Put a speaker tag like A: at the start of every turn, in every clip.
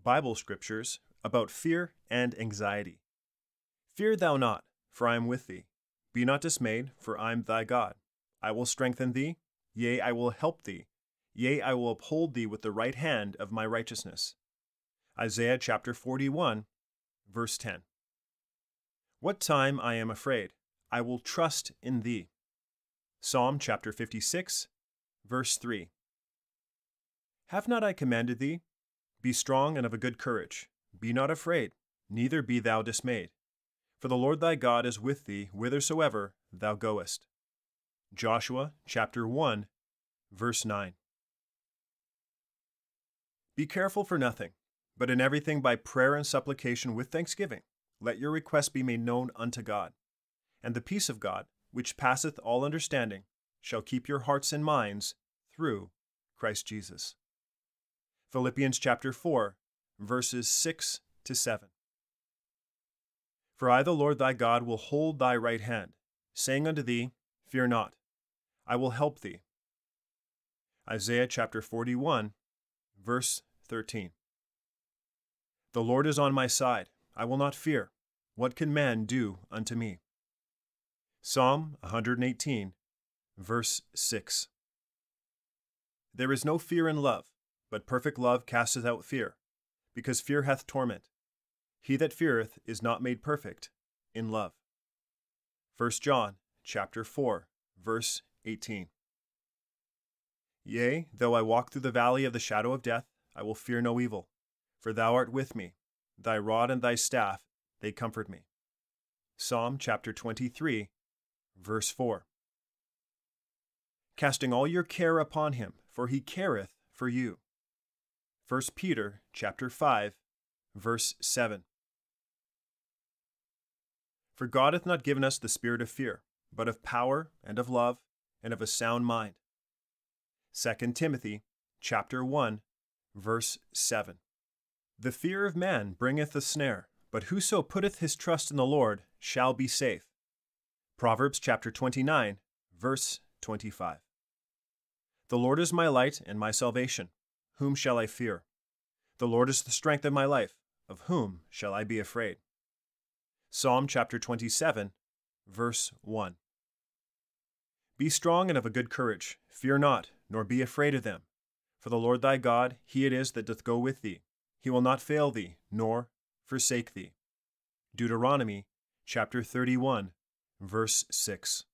A: Bible scriptures about fear and anxiety. Fear thou not, for I am with thee. Be not dismayed, for I am thy God. I will strengthen thee, yea, I will help thee. Yea, I will uphold thee with the right hand of my righteousness. Isaiah chapter 41, verse 10. What time I am afraid, I will trust in thee. Psalm chapter 56, verse 3. Have not I commanded thee? Be strong and of a good courage. Be not afraid, neither be thou dismayed. For the Lord thy God is with thee whithersoever thou goest. Joshua chapter 1, verse 9. Be careful for nothing, but in everything by prayer and supplication with thanksgiving, let your requests be made known unto God. And the peace of God, which passeth all understanding, shall keep your hearts and minds through Christ Jesus. Philippians chapter 4, verses 6 to 7. For I, the Lord thy God, will hold thy right hand, saying unto thee, Fear not, I will help thee. Isaiah chapter 41, verse 13. The Lord is on my side, I will not fear. What can man do unto me? Psalm 118, verse 6. There is no fear in love, but perfect love casteth out fear, because fear hath torment. He that feareth is not made perfect in love. 1 John chapter 4, verse 18. Yea, though I walk through the valley of the shadow of death, I will fear no evil, for thou art with me. Thy rod and thy staff, they comfort me. Psalm chapter 23, verse 4. Casting all your care upon him, for he careth for you. 1 Peter chapter 5, verse 7. For God hath not given us the spirit of fear, but of power and of love and of a sound mind. 2 Timothy chapter 1, verse 7. The fear of man bringeth a snare, but whoso putteth his trust in the Lord shall be safe. Proverbs chapter 29, verse 25. The Lord is my light and my salvation. Whom shall I fear? The Lord is the strength of my life. Of whom shall I be afraid? Psalm chapter 27, verse 1. Be strong and of a good courage. Fear not, nor be afraid of them. For the Lord thy God, he it is that doth go with thee. He will not fail thee, nor forsake thee. Deuteronomy chapter 31, verse 6.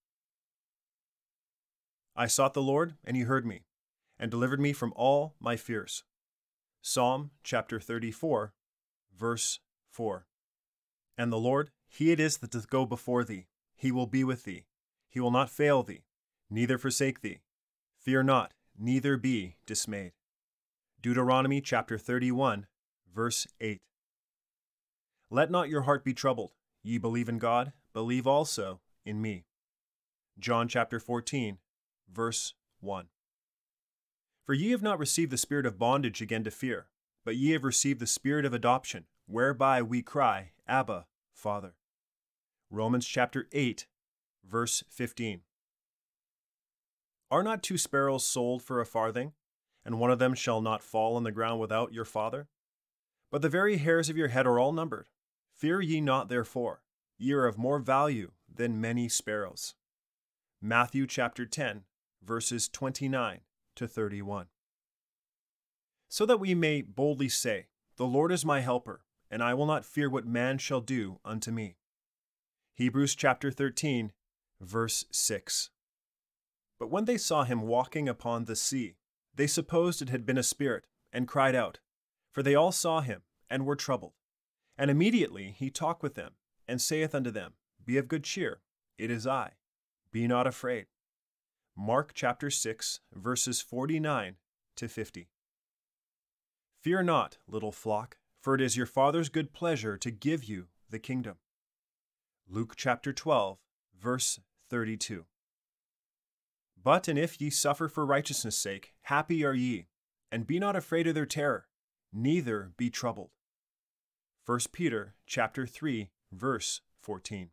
A: I sought the Lord, and he heard me, and delivered me from all my fears. Psalm chapter 34, verse 4. And the Lord, he it is that doth go before thee. He will be with thee. He will not fail thee, neither forsake thee. Fear not, neither be dismayed. Deuteronomy chapter 31, verse 8. Let not your heart be troubled. Ye believe in God, believe also in me. John chapter 14, verse 1. For ye have not received the spirit of bondage again to fear, but ye have received the spirit of adoption, whereby we cry, Abba, Father. Romans chapter 8, verse 15. Are not 2 sparrows sold for a farthing, and one of them shall not fall on the ground without your Father? But the very hairs of your head are all numbered. Fear ye not therefore, ye are of more value than many sparrows. Matthew chapter 10, verses 29 to 31. So that we may boldly say, The Lord is my helper, and I will not fear what man shall do unto me. Hebrews chapter 13, verse 6. But when they saw him walking upon the sea, they supposed it had been a spirit, and cried out. For they all saw him, and were troubled. And immediately he talked with them, and saith unto them, Be of good cheer, it is I. Be not afraid. Mark chapter 6, verses 49 to 50. Fear not, little flock, for it is your Father's good pleasure to give you the kingdom. Luke chapter 12, verse 32. But and if ye suffer for righteousness' sake, happy are ye, and be not afraid of their terror, neither be troubled. 1 Peter chapter 3, verse 14.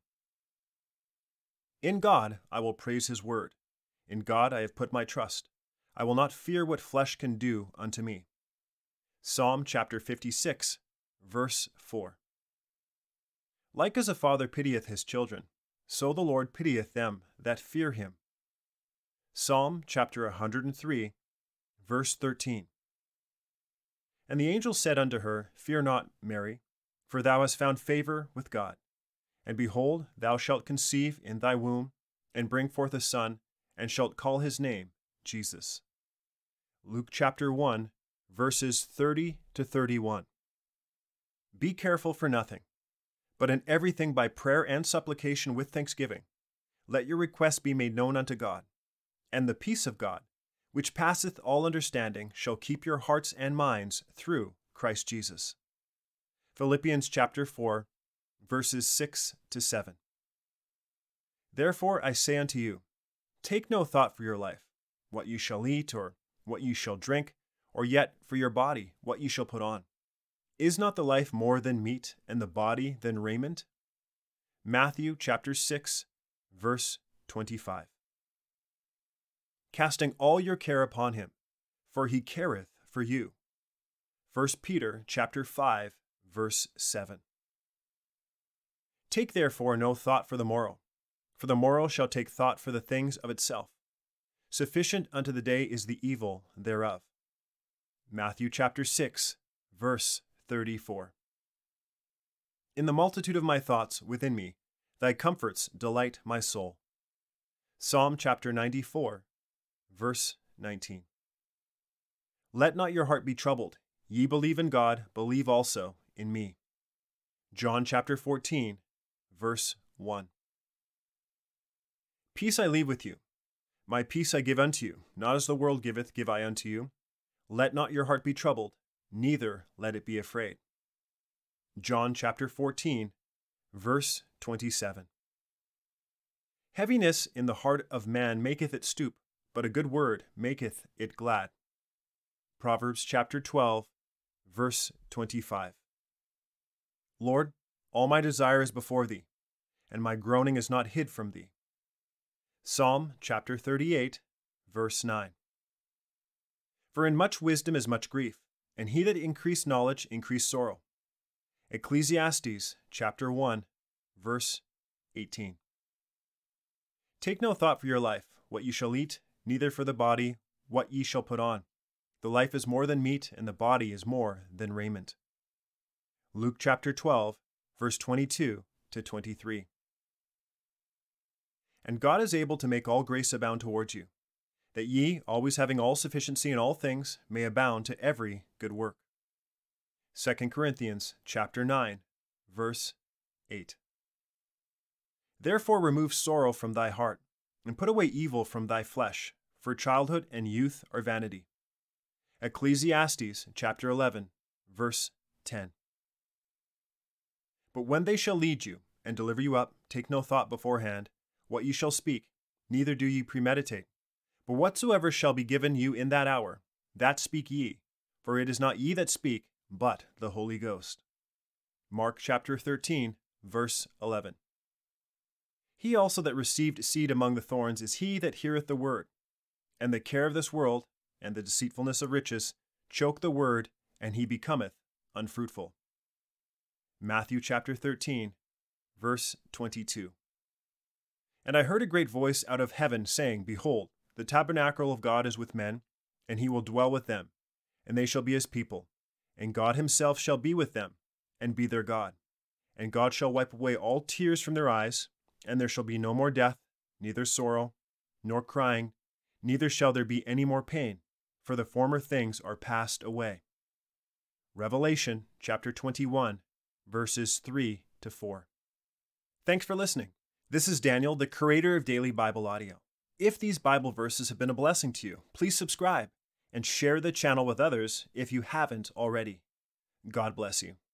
A: In God I will praise his word. In God I have put my trust. I will not fear what flesh can do unto me. Psalm chapter 56, verse 4. Like as a father pitieth his children, so the Lord pitieth them that fear him. Psalm chapter 103, verse 13. And the angel said unto her, Fear not, Mary, for thou hast found favor with God. And behold, thou shalt conceive in thy womb, and bring forth a son, and shalt call his name Jesus. Luke chapter 1, verses 30 to 31. Be careful for nothing, but in everything by prayer and supplication with thanksgiving, let your requests be made known unto God. And the peace of God, which passeth all understanding, shall keep your hearts and minds through Christ Jesus. Philippians chapter 4, verses 6 to 7. Therefore I say unto you, take no thought for your life, what ye shall eat, or what ye shall drink, or yet for your body, what ye shall put on. Is not the life more than meat, and the body than raiment? Matthew chapter 6, verse 25. Casting all your care upon him, for he careth for you. 1 Peter chapter 5, verse 7. Take therefore no thought for the morrow shall take thought for the things of itself. Sufficient unto the day is the evil thereof. Matthew chapter 6, verse 34. In the multitude of my thoughts within me, thy comforts delight my soul. Psalm chapter 94, verse 19. Let not your heart be troubled. Ye believe in God, believe also in me. John chapter 14, verse 1. Peace I leave with you. My peace I give unto you. Not as the world giveth, give I unto you. Let not your heart be troubled, neither let it be afraid. John chapter 14, verse 27. Heaviness in the heart of man maketh it stoop, but a good word maketh it glad. Proverbs chapter 12, verse 25. Lord, all my desire is before thee, and my groaning is not hid from thee. Psalm chapter 38, verse 9. For in much wisdom is much grief, and he that increased knowledge increased sorrow. Ecclesiastes chapter 1, verse 18. Take no thought for your life, what ye shall eat, neither for the body, what ye shall put on. The life is more than meat, and the body is more than raiment. Luke chapter 12, verse 22 to 23. And God is able to make all grace abound towards you, that ye, always having all sufficiency in all things, may abound to every good work. 2 Corinthians chapter 9, verse 8. Therefore remove sorrow from thy heart, and put away evil from thy flesh, for childhood and youth are vanity. Ecclesiastes chapter 11, verse 10. But when they shall lead you, and deliver you up, take no thought beforehand, what ye shall speak, neither do ye premeditate. But whatsoever shall be given you in that hour, that speak ye, for it is not ye that speak, but the Holy Ghost. Mark chapter 13, verse 11. He also that received seed among the thorns is he that heareth the word, and the care of this world, and the deceitfulness of riches, choke the word, and he becometh unfruitful. Matthew chapter 13, verse 22. And I heard a great voice out of heaven saying, Behold, the tabernacle of God is with men, and he will dwell with them, and they shall be his people, and God himself shall be with them, and be their God. And God shall wipe away all tears from their eyes, and there shall be no more death, neither sorrow, nor crying, neither shall there be any more pain, for the former things are passed away. Revelation chapter 21, verses 3 to 4. Thanks for listening. This is Daniel, the creator of Daily Bible Audio. If these Bible verses have been a blessing to you, please subscribe and share the channel with others if you haven't already. God bless you.